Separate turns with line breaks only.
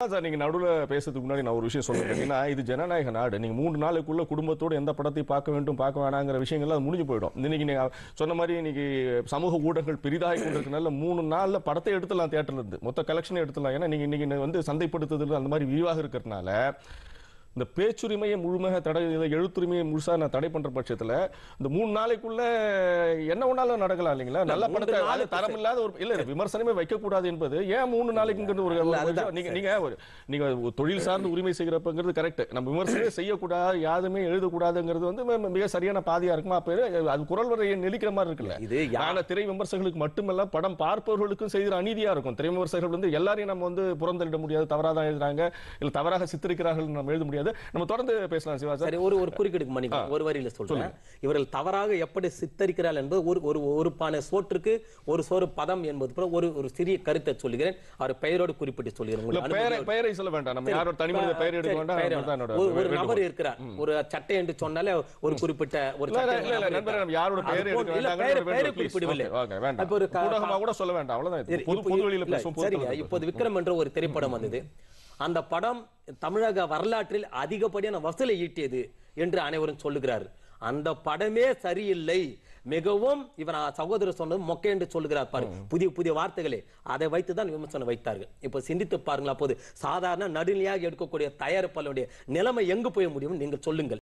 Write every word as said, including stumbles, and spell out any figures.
Sir நீங்க நடுவுல பேசுறதுக்கு முன்னாடி நான் ஒரு விஷயம் சொல்றேன். ஏன்னா இது ஜனநாயக நாடு. நீங்க மூணு நாளுக்குள்ள குடும்பத்தோட எந்த படத்தை பார்க்க வேண்டும் பார்க்க வேணாங்கிற விஷயங்கள்லாம் முடிஞ்சு போயிடும். இன்னைக்கு நீங்க சொன்ன மாதிரி இன்னைக்கு சமூக ஊடகங்கள் பெரிதாகி கொண்டிருக்கனால மூணு நாள்ல படத்தை எடுத்துலாம் தியேட்டர்ல இருந்து மொத்த கலெக்ஷனை எடுத்துலாம். ஏன்னா நீங்க இன்னைக்கு வந்து சந்தைப்படுத்துதல் அந்த மாதிரி விரிவாக இருக்கிறதுனால இந்த பேச்சுரிமையை முழுமையாக தடை, எழுத்துரிமையை முழுசா நான் தடை பண்ற பட்சத்துல இந்த மூணு நாளைக்குள்ள என்ன ஒன்னாலும் நடக்கலாம் இல்லைங்களா? நல்ல படத்தை தரம் இல்லாத ஒரு இல்ல விமர்சனமே வைக்க கூடாது என்பது ஏன் மூணு நாளைக்குங்கிறது ஒரு நீங்க நீங்க நீங்க தொழில் சார்ந்த உரிமை செய்யறப்பங்கிறது கரெக்ட். நம்ம விமர்சனமே செய்யக்கூடாது, யாருமே எழுதக்கூடாதுங்கிறது வந்து மிக சரியான பாதியா இருக்குமா? அப்ப அது குரல் வரையை நெளிக்கிற மாதிரி இருக்குல்ல. இது யார திரை விமர்சகர்களுக்கு மட்டுமல்ல, படம் பார்ப்பவர்களுக்கும் செய்கிற அநீதியா இருக்கும். திரை விமர்சகர்கள் வந்து எல்லாரையும் நம்ம வந்து புறந்தள்ளிட முடியாது, தவறாதான் எழுதுறாங்க இல்ல தவறாக சித்தரிக்கிறார்கள் நம்ம எழுத முடியாது. நம்ம தொடர்ந்து பேசலாம் சிவா சார்.
ஒரு ஒரு குறுக்கிடுக்கு மணி ஒரு வரியில சொல்றேன். இவர்கள் தவறாக எப்படி சித்தரிக்கிறார்கள் என்பது ஒரு ஒரு ஒரு பானை சோற்றுக்கு ஒரு சோறு பதம் என்பது போல ஒரு ஒரு சிறிய கருத்தை சொல்லுகிறேன். அவர் பெயரோடு குறிப்பிட்டு சொல்லுகிறேன்.
பெயரை சொல்ல வேண்டாம், நம்ம யாரோட தனிமனித பெயர் எடுக்க வேண்டாம்.
ஒரு நபர் இருக்கிறார், ஒரு சட்டை என்று சொன்னாலே ஒரு குறிப்பிட்ட ஒரு
யாரோட பெயர் எடுக்க வேண்டாம்,
பெயரை குறிப்பிடவில்லை.
கூட சொல்ல வேண்டாம், அவ்வளவுதான். பொது வெளியில பேசுவோம்.
சரிங்க. இப்போது விக்ரம் என்ற ஒரு திரைப்படம் வந்தது. அந்த படம் தமிழக வரலாற்றில் அதிகப்படியான வசூலை ஈட்டியது என்று அனைவரும் சொல்லுகிறார். அந்த படமே சரியில்லை, மிகவும் இவர் சகோதரர் சொன்னது மொக்கை என்று சொல்லுகிறார் பாரு, புதிய புதிய வார்த்தைகளை அதை வைத்துதான் விமர்சனம் வைத்தார்கள். இப்ப சிந்தித்து பாருங்கள், அப்போது சாதாரண நடுநிலையாக எடுக்கக்கூடிய தயாரிப்பாளருடைய நிலைமை எங்கு போய் முடியும் நீங்கள் சொல்லுங்கள்.